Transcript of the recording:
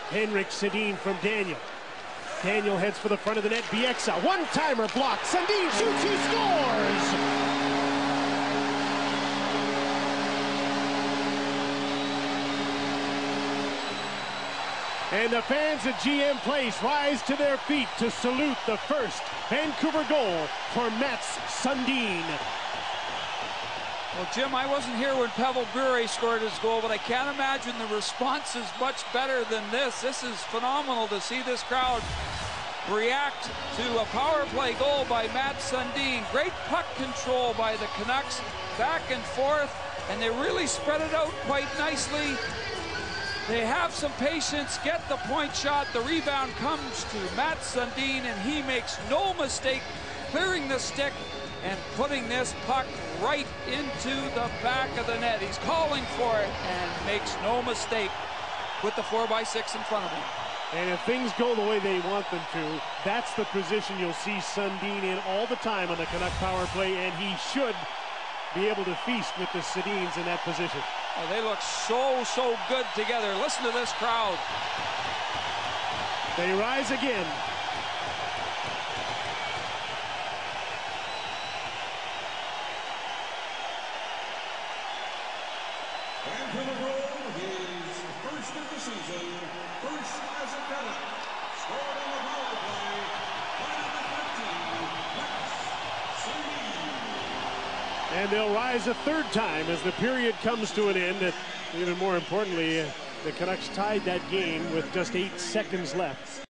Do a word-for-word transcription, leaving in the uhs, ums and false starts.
Henrik Sundin from Daniel. Daniel heads for the front of the net. Bieksa, one-timer blocked. Sundin shoots, he scores! And the fans at G M Place rise to their feet to salute the first Vancouver goal for Mats Sundin. Well, Jim, I wasn't here when Pavel Bure scored his goal, but I can't imagine the response is much better than this. This is phenomenal to see this crowd react to a power play goal by Mats Sundin. Great puck control by the Canucks, back and forth, and they really spread it out quite nicely. They have some patience, get the point shot. The rebound comes to Mats Sundin, and he makes no mistake clearing the stick and putting this puck right into the back of the net. He's calling for it and makes no mistake with the four by six in front of him. And if things go the way they want them to, that's the position you'll see Sundin in all the time on the Canuck power play, and he should be able to feast with the Sedins in that position. Oh, they look so, so good together. Listen to this crowd. They rise again. And for the road, his first of the season, first as a Canuck, scored on the power play, by number thirteen, Mats Sundin. And they'll rise a third time as the period comes to an end. Even more importantly, the Canucks tied that game with just eight seconds left.